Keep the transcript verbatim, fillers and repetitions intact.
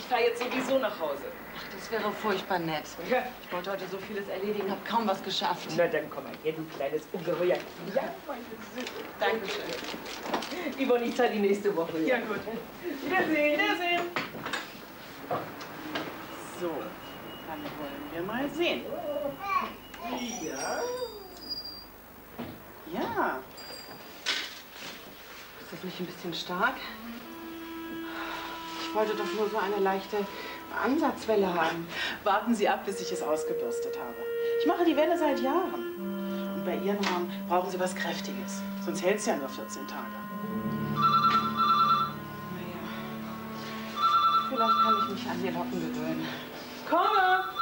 Ich fahre jetzt sowieso nach Hause. Ach, das wäre furchtbar nett. Ja. Ich wollte heute so vieles erledigen, habe kaum was geschafft. Na, dann komm mal her, du kleines Ungeheuer. Ja, meine Süße. Dankeschön. Yvonne, ich zahle die nächste Woche. Ja, gut. Wiedersehen, wiedersehen. So, dann wollen wir mal sehen. Ja? Ja. Ist das nicht ein bisschen stark? Ich wollte doch nur so eine leichte Ansatzwelle haben. Warten Sie ab, bis ich es ausgebürstet habe. Ich mache die Welle seit Jahren. Und bei Ihren Haaren brauchen Sie was Kräftiges. Sonst hält es ja nur vierzehn Tage. Naja, vielleicht kann ich mich an die Locken gewöhnen. Komme!